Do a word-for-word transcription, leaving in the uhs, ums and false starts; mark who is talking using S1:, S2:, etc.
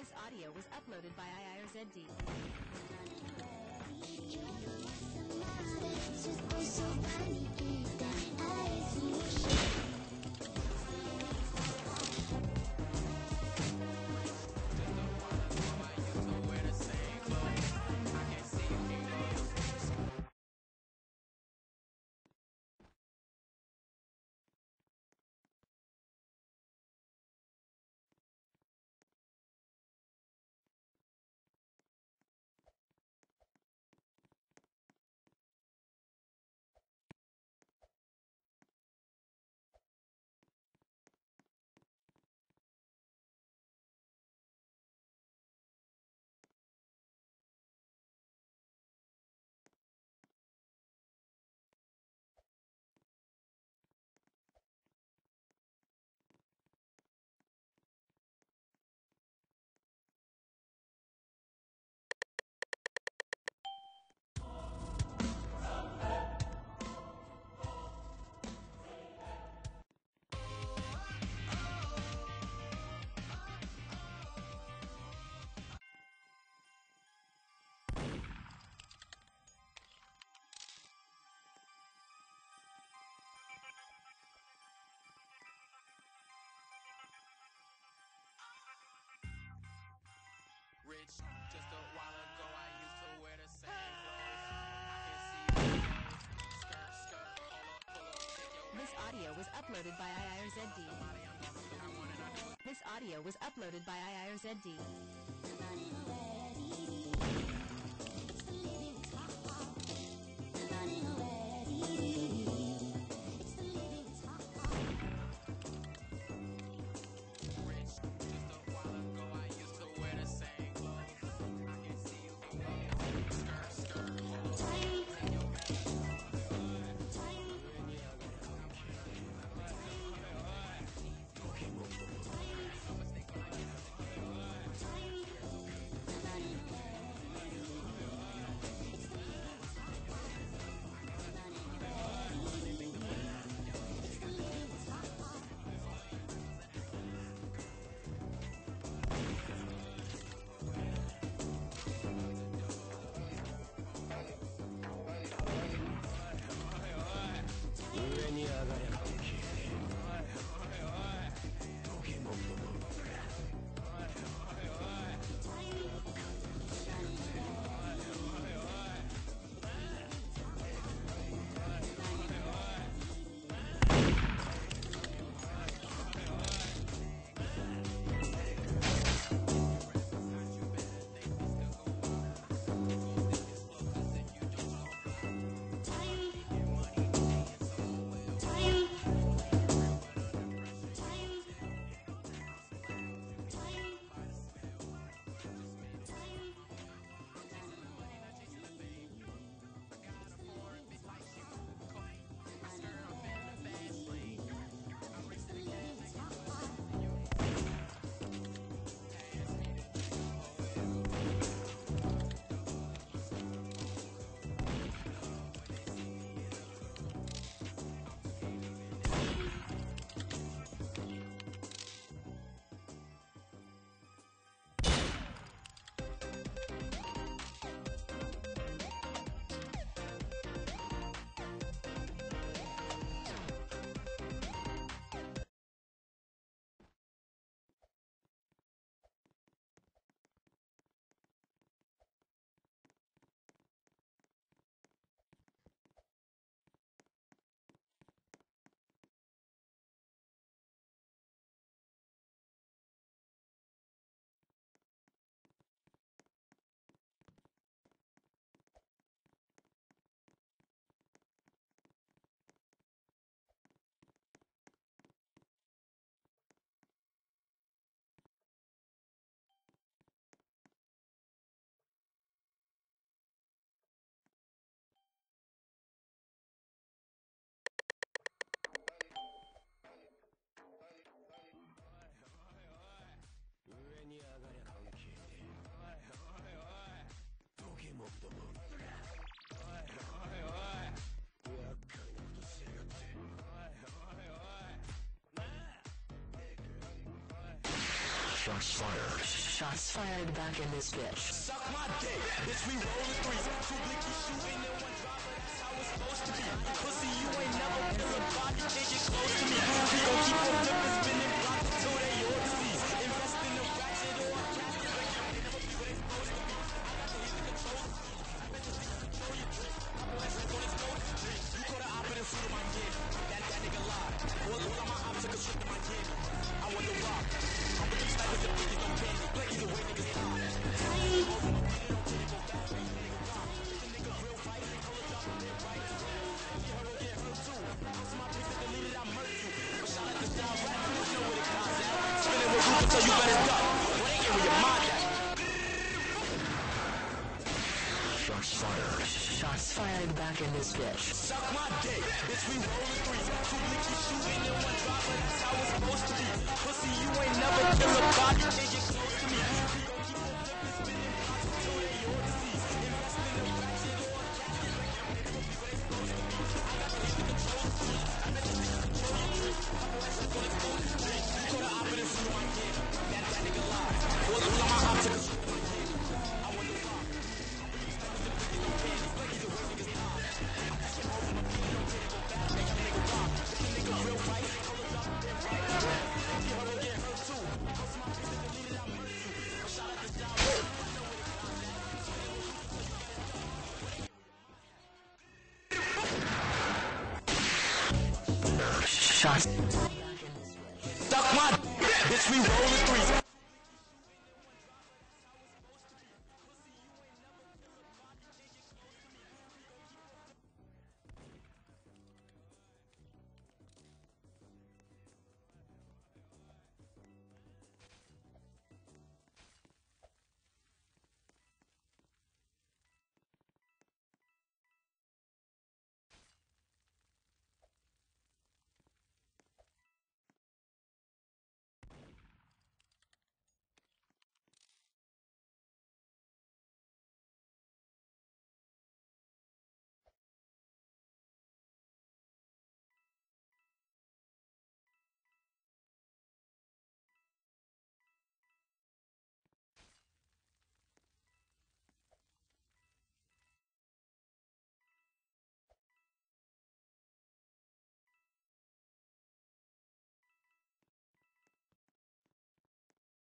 S1: This audio was uploaded by I I R Z D.
S2: Rich, just a while ago I used to wear the same clothes. I can see your nose. Skirt, skirt, pull up, pull up, shake your
S1: This audio was uploaded by I I R Z D. This audio was uploaded by I I R Z D.
S3: Shots fired. Shots fired back in this bitch.
S2: Suck my dick, bitch, we rollin' threes. Two blickies shooting in one drop, but that's how it's supposed to be. Pussy, you ain't never been a body, can't get close to me. We gon' keep on flipping, spinning blocks until they overseas. Invest in the ratchet or a casket, like you ain't never be where they supposed to be. I got the heat to control the streets. I bet this nigga control your drink. I'm a legend on his nose street. You caught an op in the fruit of my kid. That, that nigga lied. All all of my ops took a trip to my kid. I want the rock. I'm with them snipers and blickies don't candy. Blickies away, niggas high. So you better duck. What ain't in your mind at?
S3: Shots fired. Shots fired back in this bitch.
S2: Suck my dick, bitch, we rollin' threes. Two blickies shooting in one drop, but that's how it's supposed to be. Pussy, you ain't never been a body, can't get close to me. We gon' keep on flipping, spinning blocks until they overseas. Invest in the ratchet or a casket, like you ain't never be where they supposed to be. I got the heat to control the streets. I bet this nigga control your drink. I'm a legend on his nose street. You caught an op in the fruit of my kid. That, that nigga lied. All all of my ops took a trip to my kid. I want the rock. I'm with them snipers and blickies don't candy. Blickies away, niggas high. I skip over my feet, don't get it, go back, make a nigga rock. If the nigga real right, color drop, then right. If you ever get hurt too, post my piece and delete it, I murder you. But shout out to John Woo. I know where the clock's at. Spinning with Rufus so you get it done.
S3: Shots.
S2: Suck my bitch, we rollin' threes.